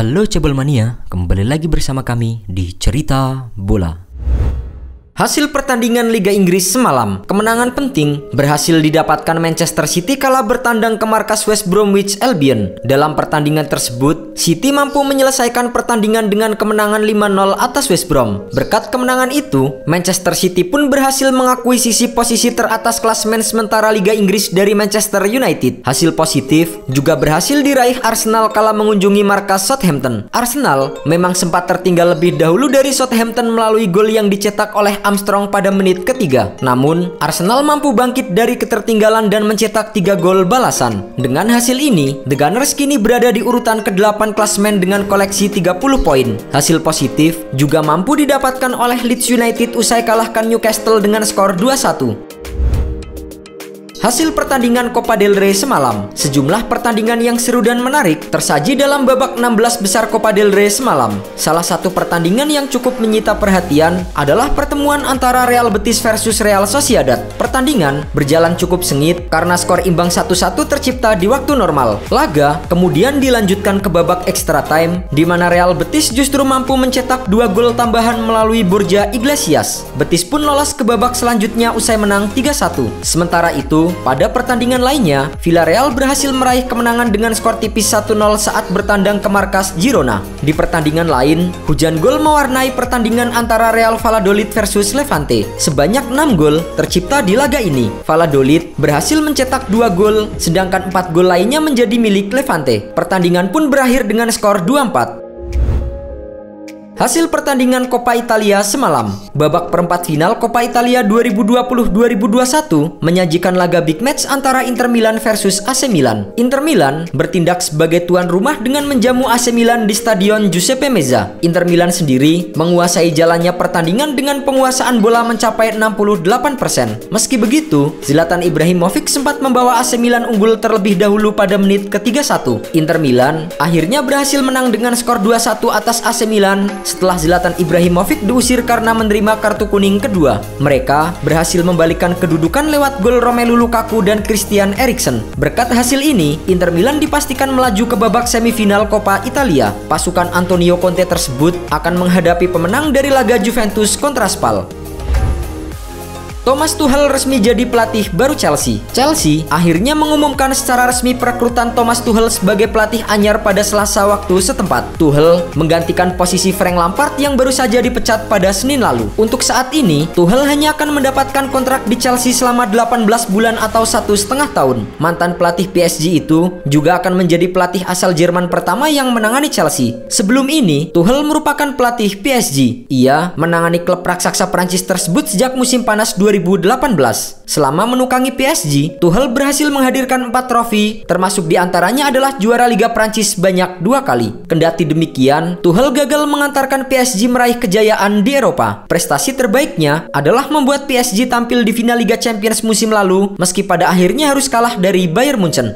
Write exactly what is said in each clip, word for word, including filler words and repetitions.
Halo Cebolmania, kembali lagi bersama kami di Cerita Bola. Hasil pertandingan Liga Inggris semalam, kemenangan penting berhasil didapatkan Manchester City kala bertandang ke markas West Bromwich Albion. Dalam pertandingan tersebut, City mampu menyelesaikan pertandingan dengan kemenangan lima nol atas West Brom. Berkat kemenangan itu, Manchester City pun berhasil mengakuisisi posisi teratas klasemen sementara Liga Inggris dari Manchester United. Hasil positif juga berhasil diraih Arsenal kala mengunjungi markas Southampton. Arsenal memang sempat tertinggal lebih dahulu dari Southampton melalui gol yang dicetak oleh Armstrong pada menit ketiga. Namun, Arsenal mampu bangkit dari ketertinggalan dan mencetak tiga gol balasan. Dengan hasil ini, The Gunners kini berada di urutan kedelapan klasemen dengan koleksi tiga puluh poin. Hasil positif juga mampu didapatkan oleh Leeds United usai kalahkan Newcastle dengan skor dua satu. Hasil pertandingan Copa del Rey semalam, sejumlah pertandingan yang seru dan menarik tersaji dalam babak enam belas besar Copa del Rey semalam. Salah satu pertandingan yang cukup menyita perhatian adalah pertemuan antara Real Betis versus Real Sociedad. Pertandingan berjalan cukup sengit karena skor imbang satu satu tercipta di waktu normal. Laga kemudian dilanjutkan ke babak extra time, di mana Real Betis justru mampu mencetak dua gol tambahan melalui Borja Iglesias. Betis pun lolos ke babak selanjutnya usai menang tiga satu. Sementara itu, pada pertandingan lainnya, Villarreal berhasil meraih kemenangan dengan skor tipis satu nol saat bertandang ke markas Girona. Di pertandingan lain, hujan gol mewarnai pertandingan antara Real Valladolid versus Levante. Sebanyak enam gol tercipta di laga ini. Valladolid berhasil mencetak dua gol, sedangkan empat gol lainnya menjadi milik Levante. Pertandingan pun berakhir dengan skor dua empat. Hasil pertandingan Coppa Italia semalam, babak perempat final Coppa Italia dua ribu dua puluh dua ribu dua puluh satu menyajikan laga big match antara Inter Milan versus A C Milan. Inter Milan bertindak sebagai tuan rumah dengan menjamu A C Milan di Stadion Giuseppe Meazza. Inter Milan sendiri menguasai jalannya pertandingan dengan penguasaan bola mencapai enam puluh delapan persen. Meski begitu, Zlatan Ibrahimovic sempat membawa A C Milan unggul terlebih dahulu pada menit ke tiga puluh satu. Inter Milan akhirnya berhasil menang dengan skor dua satu atas A C Milan setelah Zlatan Ibrahimovic diusir karena menerima kartu kuning kedua. Mereka berhasil membalikkan kedudukan lewat gol Romelu Lukaku dan Christian Eriksen. Berkat hasil ini, Inter Milan dipastikan melaju ke babak semifinal Coppa Italia. Pasukan Antonio Conte tersebut akan menghadapi pemenang dari laga Juventus kontra Spal. Thomas Tuchel resmi jadi pelatih baru Chelsea. Chelsea akhirnya mengumumkan secara resmi perekrutan Thomas Tuchel sebagai pelatih anyar pada Selasa waktu setempat. Tuchel menggantikan posisi Frank Lampard yang baru saja dipecat pada Senin lalu. Untuk saat ini, Tuchel hanya akan mendapatkan kontrak di Chelsea selama delapan belas bulan atau satu setengah tahun. Mantan pelatih P S G itu juga akan menjadi pelatih asal Jerman pertama yang menangani Chelsea. Sebelum ini, Tuchel merupakan pelatih P S G. Ia menangani klub raksasa Prancis tersebut sejak musim panas dua ribu delapan belas. Selama menukangi P S G, Tuchel berhasil menghadirkan empat trofi, termasuk diantaranya adalah juara Liga Prancis sebanyak dua kali. Kendati demikian, Tuchel gagal mengantarkan P S G meraih kejayaan di Eropa. Prestasi terbaiknya adalah membuat P S G tampil di final Liga Champions musim lalu, meski pada akhirnya harus kalah dari Bayern Munchen.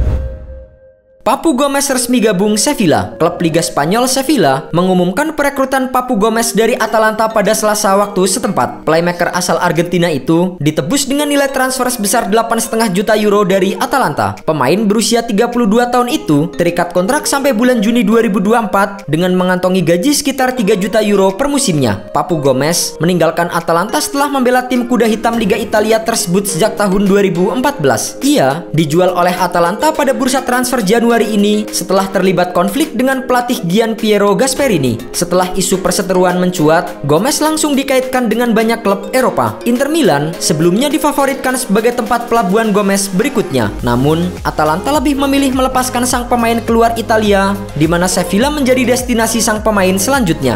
Papu Gomez resmi gabung Sevilla. Klub Liga Spanyol Sevilla mengumumkan perekrutan Papu Gomez dari Atalanta pada Selasa waktu setempat. Playmaker asal Argentina itu ditebus dengan nilai transfer sebesar delapan koma lima juta euro dari Atalanta. Pemain berusia tiga puluh dua tahun itu terikat kontrak sampai bulan Juni dua ribu dua puluh empat dengan mengantongi gaji sekitar tiga juta euro per musimnya. Papu Gomez meninggalkan Atalanta setelah membela tim kuda hitam Liga Italia tersebut sejak tahun dua ribu empat belas. Ia dijual oleh Atalanta pada bursa transfer Januari hari ini setelah terlibat konflik dengan pelatih Gian Piero Gasperini. Setelah isu perseteruan mencuat, Gomez langsung dikaitkan dengan banyak klub Eropa. Inter Milan sebelumnya difavoritkan sebagai tempat pelabuhan Gomez berikutnya. Namun, Atalanta lebih memilih melepaskan sang pemain keluar Italia, di mana Sevilla menjadi destinasi sang pemain selanjutnya.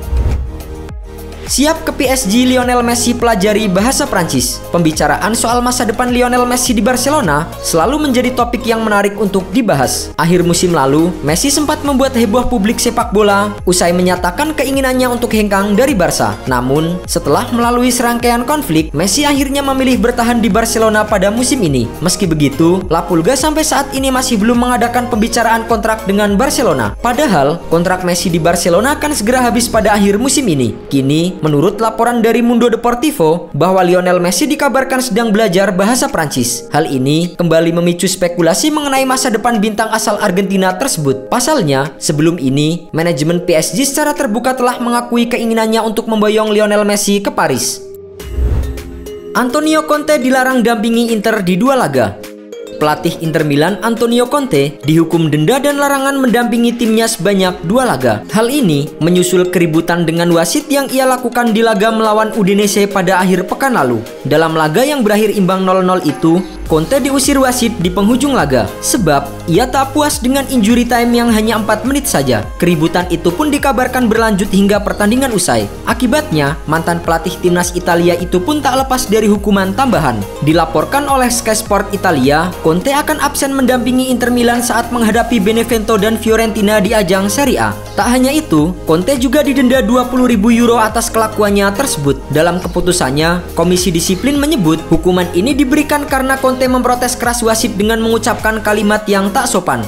Siap ke P S G, Lionel Messi pelajari bahasa Prancis. Pembicaraan soal masa depan Lionel Messi di Barcelona selalu menjadi topik yang menarik untuk dibahas. Akhir musim lalu, Messi sempat membuat heboh publik sepak bola usai menyatakan keinginannya untuk hengkang dari Barca. Namun, setelah melalui serangkaian konflik, Messi akhirnya memilih bertahan di Barcelona pada musim ini. Meski begitu, La Pulga sampai saat ini masih belum mengadakan pembicaraan kontrak dengan Barcelona. Padahal, kontrak Messi di Barcelona akan segera habis pada akhir musim ini. Kini, ini, menurut laporan dari Mundo Deportivo, bahwa Lionel Messi dikabarkan sedang belajar bahasa Prancis. Hal ini kembali memicu spekulasi mengenai masa depan bintang asal Argentina tersebut. Pasalnya, sebelum ini, manajemen P S G secara terbuka telah mengakui keinginannya untuk memboyong Lionel Messi ke Paris. Antonio Conte dilarang dampingi Inter di dua laga. Pelatih Inter Milan Antonio Conte dihukum denda dan larangan mendampingi timnya sebanyak dua laga. Hal ini menyusul keributan dengan wasit yang ia lakukan di laga melawan Udinese pada akhir pekan lalu. Dalam laga yang berakhir imbang nol nol itu, Conte diusir wasit di penghujung laga sebab ia tak puas dengan injury time yang hanya empat menit saja. Keributan itu pun dikabarkan berlanjut hingga pertandingan usai. Akibatnya, mantan pelatih timnas Italia itu pun tak lepas dari hukuman tambahan. Dilaporkan oleh Sky Sport Italia, Conte akan absen mendampingi Inter Milan saat menghadapi Benevento dan Fiorentina di ajang Serie A. Tak hanya itu, Conte juga didenda dua puluh ribu euro atas kelakuannya tersebut. Dalam keputusannya, Komisi Disiplin menyebut hukuman ini diberikan karena Conte memprotes keras wasit dengan mengucapkan kalimat yang tak sopan.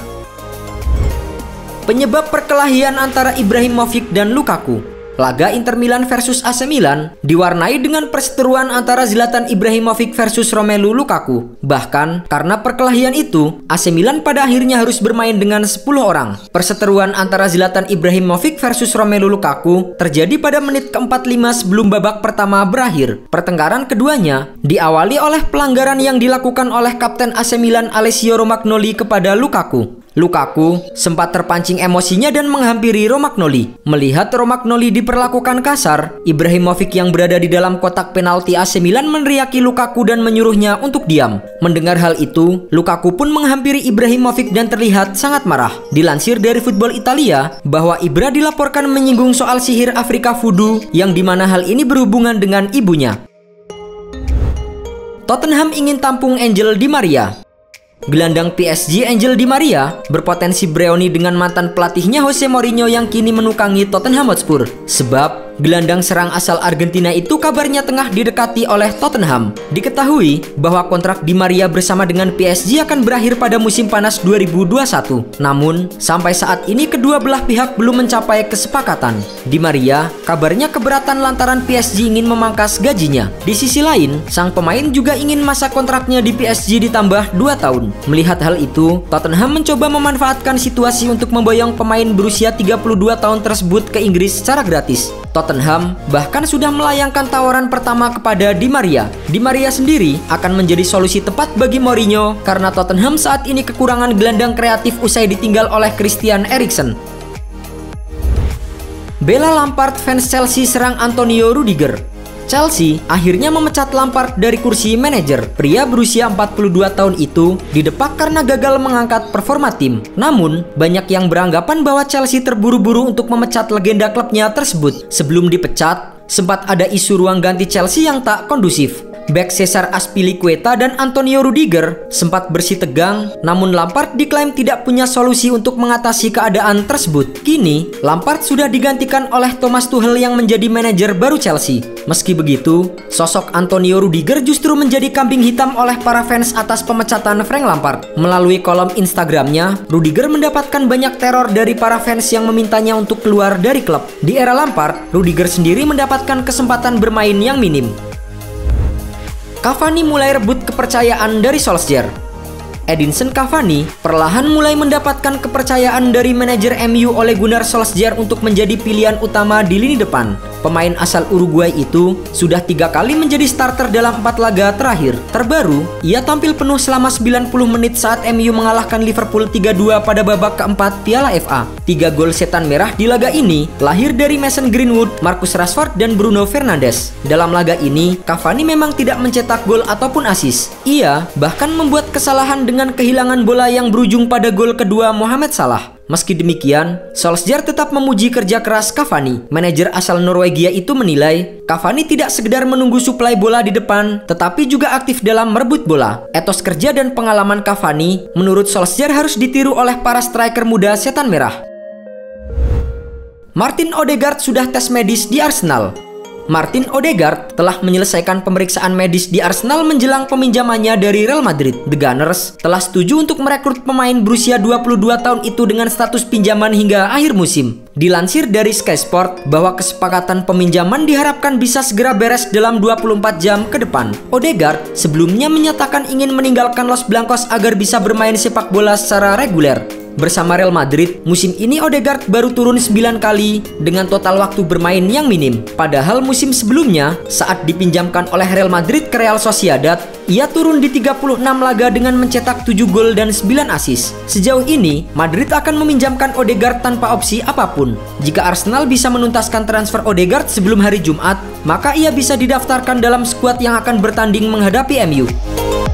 Penyebab perkelahian antara Ibrahimovic dan Lukaku. Laga Inter Milan versus A C Milan diwarnai dengan perseteruan antara Zlatan Ibrahimovic versus Romelu Lukaku. Bahkan karena perkelahian itu, A C Milan pada akhirnya harus bermain dengan sepuluh orang. Perseteruan antara Zlatan Ibrahimovic versus Romelu Lukaku terjadi pada menit ke empat puluh lima sebelum babak pertama berakhir. Pertengkaran keduanya diawali oleh pelanggaran yang dilakukan oleh kapten A C Milan Alessio Romagnoli kepada Lukaku. Lukaku sempat terpancing emosinya dan menghampiri Romagnoli. Melihat Romagnoli diperlakukan kasar, Ibrahimovic yang berada di dalam kotak penalti A C Milan meneriaki Lukaku dan menyuruhnya untuk diam. Mendengar hal itu, Lukaku pun menghampiri Ibrahimovic dan terlihat sangat marah. Dilansir dari Football Italia bahwa Ibra dilaporkan menyinggung soal sihir Afrika Voodoo yang dimana hal ini berhubungan dengan ibunya. Tottenham ingin tampung Angel Di Maria. Gelandang P S G Angel Di Maria berpotensi bereuni dengan mantan pelatihnya Jose Mourinho yang kini menukangi Tottenham Hotspur. Sebab gelandang serang asal Argentina itu kabarnya tengah didekati oleh Tottenham. Diketahui bahwa kontrak Di Maria bersama dengan P S G akan berakhir pada musim panas dua ribu dua puluh satu. Namun, sampai saat ini kedua belah pihak belum mencapai kesepakatan. Di Maria kabarnya keberatan lantaran P S G ingin memangkas gajinya. Di sisi lain, sang pemain juga ingin masa kontraknya di P S G ditambah dua tahun. Melihat hal itu, Tottenham mencoba memanfaatkan situasi untuk memboyong pemain berusia tiga puluh dua tahun tersebut ke Inggris secara gratis. Tottenham bahkan sudah melayangkan tawaran pertama kepada Di Maria. Di Maria sendiri akan menjadi solusi tepat bagi Mourinho karena Tottenham saat ini kekurangan gelandang kreatif usai ditinggal oleh Christian Eriksen. Bela Lampard fans Chelsea serang Antonio Rudiger. Chelsea akhirnya memecat Lampard dari kursi manajer. Pria berusia empat puluh dua tahun itu didepak karena gagal mengangkat performa tim. Namun, banyak yang beranggapan bahwa Chelsea terburu-buru untuk memecat legenda klubnya tersebut. Sebelum dipecat, sempat ada isu ruang ganti Chelsea yang tak kondusif. Bek Cesar Azpilicueta dan Antonio Rudiger sempat bersih tegang, namun Lampard diklaim tidak punya solusi untuk mengatasi keadaan tersebut. Kini, Lampard sudah digantikan oleh Thomas Tuchel yang menjadi manajer baru Chelsea. Meski begitu, sosok Antonio Rudiger justru menjadi kambing hitam oleh para fans atas pemecatan Frank Lampard. Melalui kolom Instagramnya, Rudiger mendapatkan banyak teror dari para fans yang memintanya untuk keluar dari klub. Di era Lampard, Rudiger sendiri mendapatkan kesempatan bermain yang minim. Cavani mulai rebut kepercayaan dari Solskjaer. Edinson Cavani perlahan mulai mendapatkan kepercayaan dari manajer M U Ole Gunnar Solskjaer untuk menjadi pilihan utama di lini depan. Pemain asal Uruguay itu sudah tiga kali menjadi starter dalam empat laga terakhir. Terbaru, ia tampil penuh selama sembilan puluh menit saat M U mengalahkan Liverpool tiga dua pada babak keempat Piala F A. Tiga gol setan merah di laga ini lahir dari Mason Greenwood, Marcus Rashford, dan Bruno Fernandes. Dalam laga ini, Cavani memang tidak mencetak gol ataupun assist. Ia bahkan membuat kesalahan dengan kehilangan bola yang berujung pada gol kedua Mohamed Salah. Meski demikian, Solskjaer tetap memuji kerja keras Cavani. Manajer asal Norwegia itu menilai, Cavani tidak sekedar menunggu suplai bola di depan, tetapi juga aktif dalam merebut bola. Etos kerja dan pengalaman Cavani, menurut Solskjaer harus ditiru oleh para striker muda setan merah. Martin Odegaard sudah tes medis di Arsenal. Martin Odegaard telah menyelesaikan pemeriksaan medis di Arsenal menjelang peminjamannya dari Real Madrid. The Gunners telah setuju untuk merekrut pemain berusia dua puluh dua tahun itu dengan status pinjaman hingga akhir musim. Dilansir dari Sky Sport bahwa kesepakatan peminjaman diharapkan bisa segera beres dalam dua puluh empat jam ke depan. Odegaard sebelumnya menyatakan ingin meninggalkan Los Blancos agar bisa bermain sepak bola secara reguler. Bersama Real Madrid, musim ini Odegaard baru turun sembilan kali dengan total waktu bermain yang minim. Padahal musim sebelumnya, saat dipinjamkan oleh Real Madrid ke Real Sociedad, ia turun di tiga puluh enam laga dengan mencetak tujuh gol dan sembilan assist. Sejauh ini, Madrid akan meminjamkan Odegaard tanpa opsi apapun. Jika Arsenal bisa menuntaskan transfer Odegaard sebelum hari Jumat, maka ia bisa didaftarkan dalam skuad yang akan bertanding menghadapi M U.